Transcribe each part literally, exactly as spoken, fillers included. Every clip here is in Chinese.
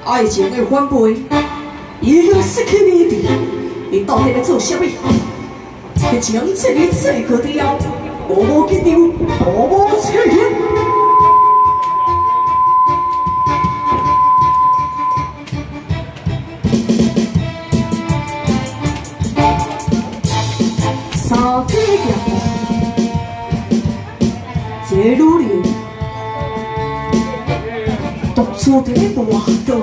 爱情的反背，已经失去理智，你到底要做什么？你将这个最好的了，无无紧张，无无切切。三个人，这女人独自在外头。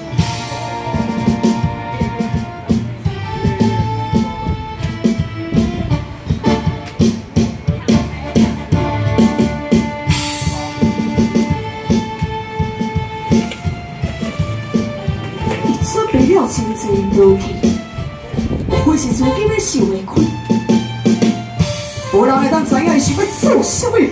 真侪落去，或是自己要受的亏，无人会当知影伊是要做什么。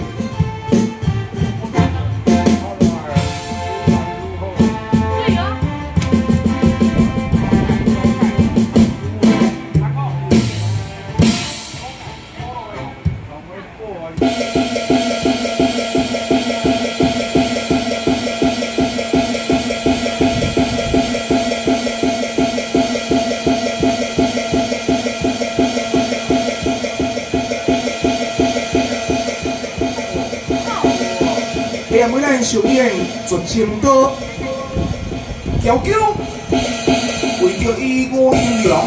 连每咱上演绝情歌，调酒为着伊我英雄。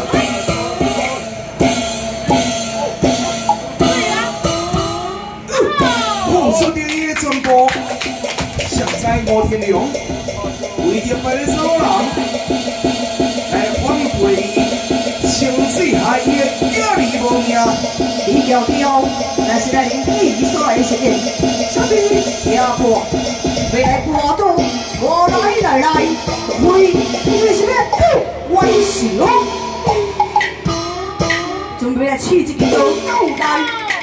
付出着伊的全部，谁知我天良为着别个所人来反背伊，清水害伊的囝儿无命。你调调，但是咱因伊所来实验，什么也破，未来破洞，我来来来，为因为什么？我是哦，准备来试一个脑袋。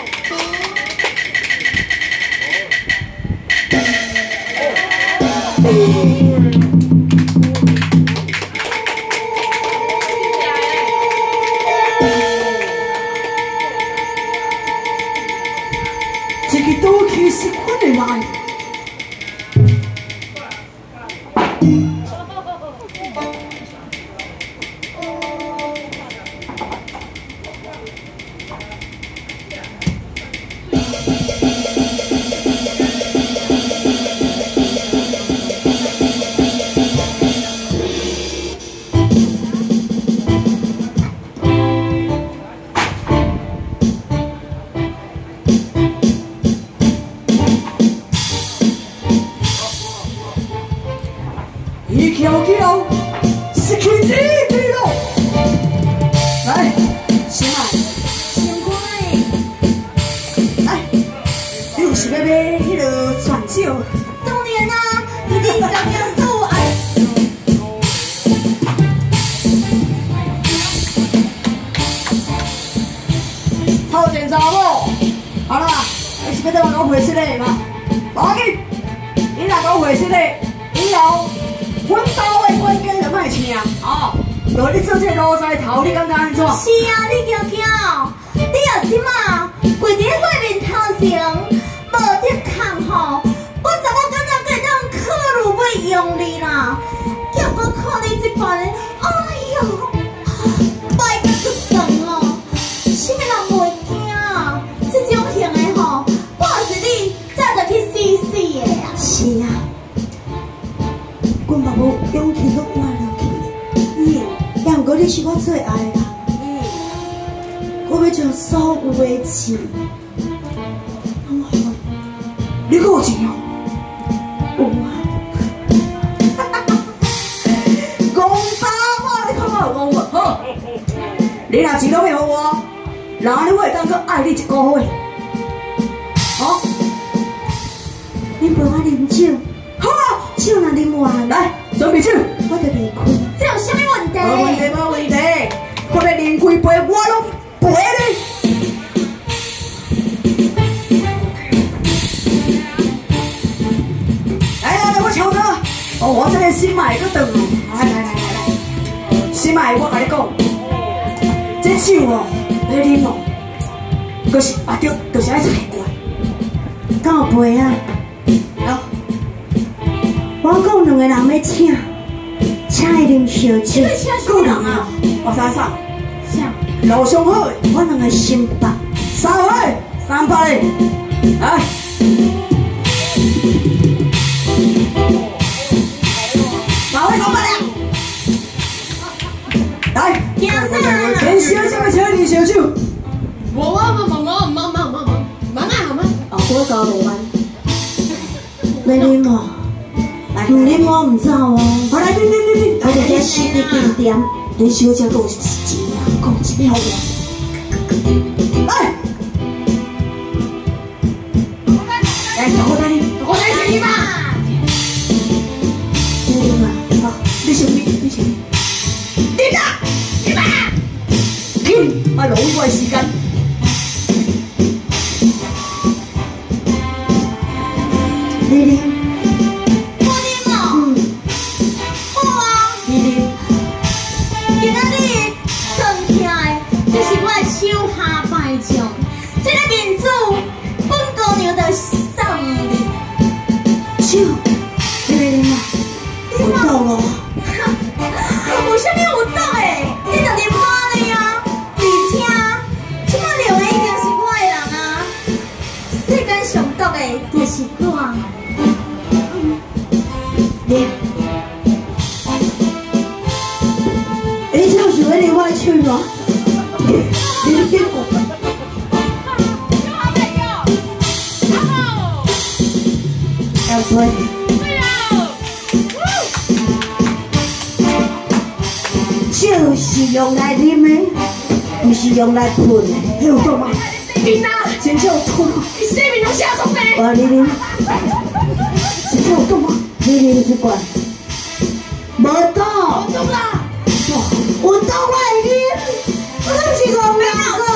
这个刀气是困的来。一条条是去地地喽！来，先来， 先乖， 来，你有是要买迄个泉酒？ 当然啊，一定想要做爱。 好检查无？好啦，你是要再我回室内吗？无要紧，你若讲回室内，以后。 阮兜的关键就莫请哦，就你做这路仔头，你感觉安怎？ 是啊，你娇娇，你若是嘛，跪伫我面头前，无得看吼，我怎么感觉会当考虑要用你啦？叫我看你这款，哎呦，拜出神哦，什么人袂惊？这种型的吼，我是你早就去死死的啊！ 是啊。 阮嘛无勇气搁换落去，嗯，也毋过你是我最爱的人，嗯，我要将所有的钱拢还，你搁有钱哦？有啊，哈哈哈！讲啥话？你看我有讲无？好，你若钱拢袂互我，然后你会当搁爱你一个月，好？你陪我啉酒，好。 酒若啉完，来准备酒，我就离开。 这有啥物问题？ 无问题，无问题。我要啉几杯，我拢陪你。来来来，我瞧着。哦，我这个新买个顿哦。来来来来来，新买我甲你讲，这酒哦，要啉哦，可是啊对，就是爱菜瓜。 敢有陪啊？ 好。 我讲两个人要请，请请来啉烧酒。 够人啊！ 我啥啥？ 啥？ 老上好， 我两个心百， 三位三百嘞，来。哪位三百两？来，连烧酒要请你烧酒。 我我我我我忙忙忙忙忙啊好吗？ 哦，我交五万。你啉无？唔啉我唔走哦。 好来，啉啉啉啉。 我哋只四点定点，连小姐够一钱啊，够一秒钟。 来，来，大哥带你， 我来请你吧。 你啉啊？好， 你先你，你先。 你啦，你吧。 你，莫浪费时间。 你啉。 我啉哦。 嗯。 好啊。 你啉。 今仔日算起来，就是我的手下败将，这个民主本姑娘就送你。 酒，你来啉啊？有毒哦。 有啥物有毒的？你就啉我的啊！而且，即摆留的一定是我的人啊！世间上毒的就是我。 啉。你这是为你我去吗？你你别讲。要对。酒是用来啉的，不是用来喷的。你有懂吗？ 你呐， 真正有懂吗？ 你生命都写错的。 我你啉，真正有懂吗？你啉一罐，无懂。 我懂啦。 有懂我会啉，我都是戆两个。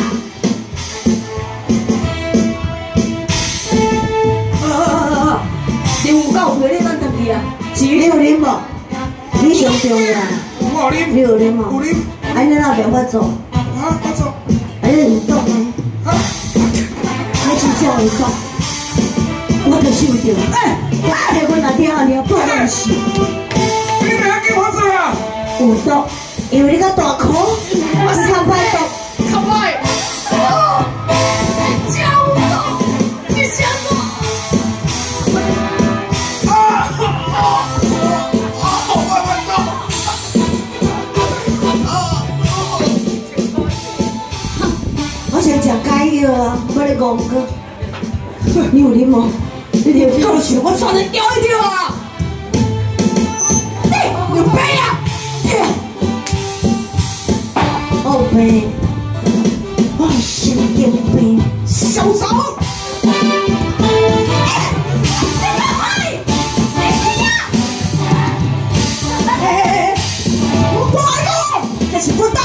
啊啊啊啊！你有够陪你咱登记啊？ 你有啉无？你上重要。 我有啉， 你有啉无？ 有啉。 安尼哪袂法做？ 啊，我做。 安尼唔懂呢？ 啊， 你真正会懂。我就受着。哎，结婚那天啊，你不认识。 你袂晓叫我做啊？ 有毒，因为你较大颗，我是较歹毒。 靠摆。哦，教我，你想我。 啊啊啊！好快快到！ 我想食解药啊，我咧戆哥。你有啉无？你有啉？ 够是我抓人叼一条啊！你有病啊！ 哦病，我神经病， 小骚！哎哎哎！我来了，这是不到。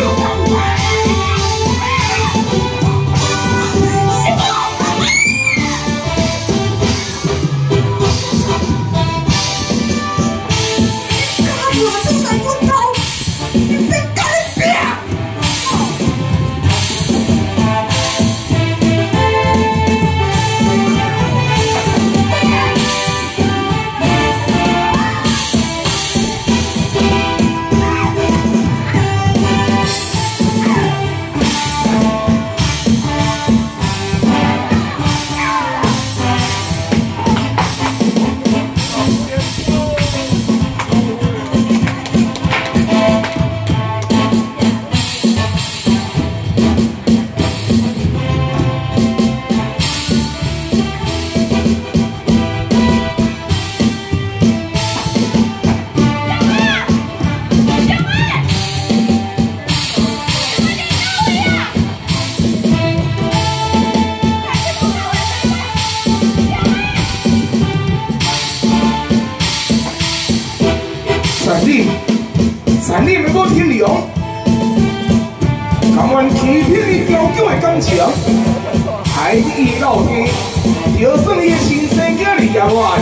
产力，产力没够天理哦！甘愿欺骗你雕狗的感情，害伊老家，就算伊的亲生囝儿也坏。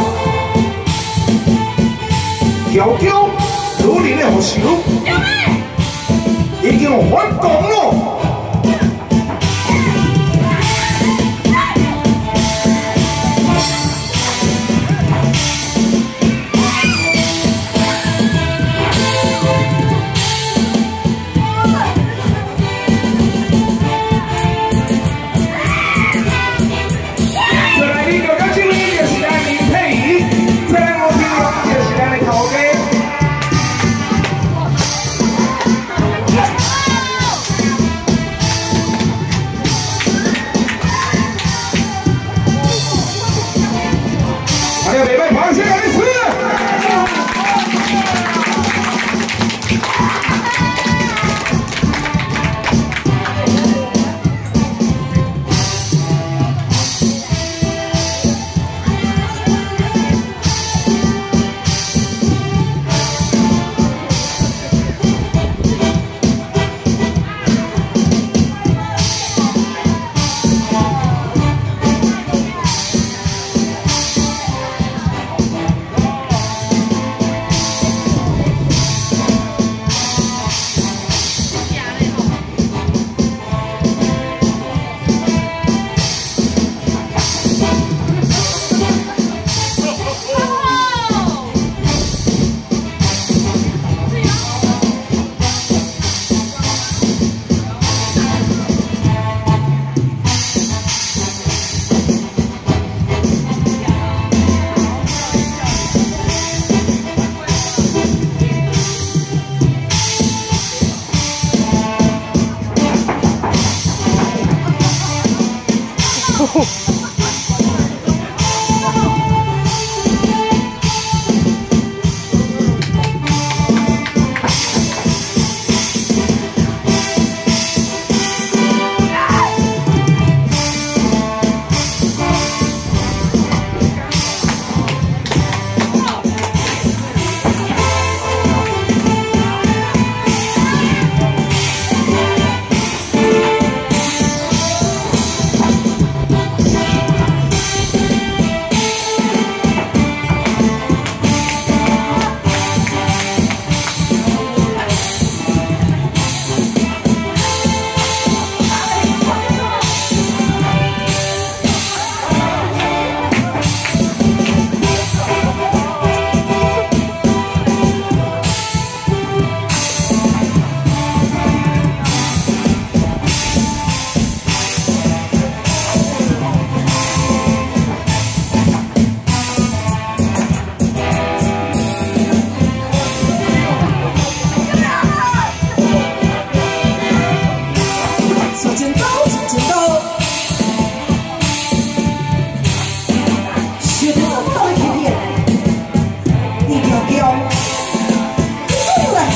雕狗可怜的好手，已经反攻了。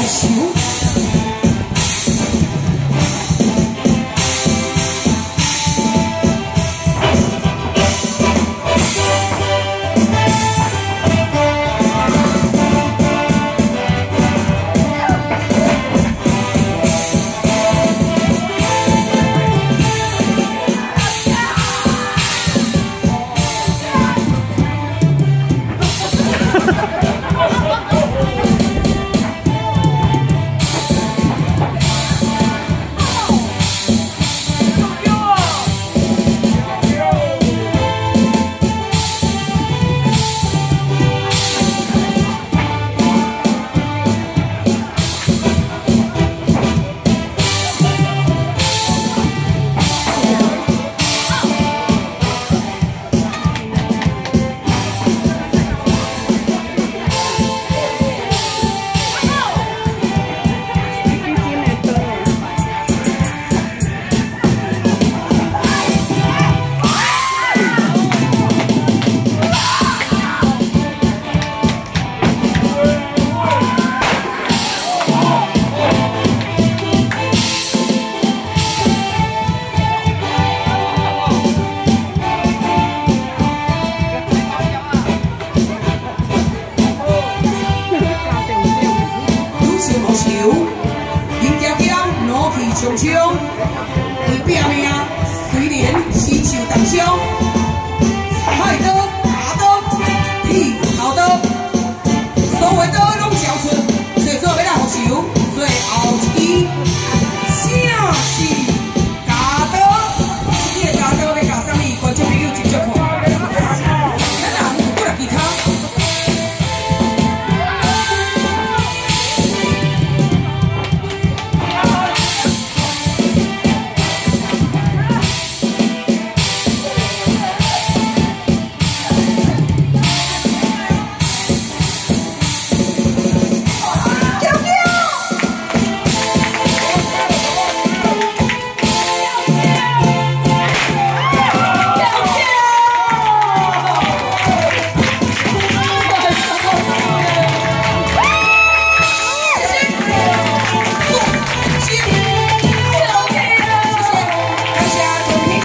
想。长枪，伊拼命虽然身受重伤。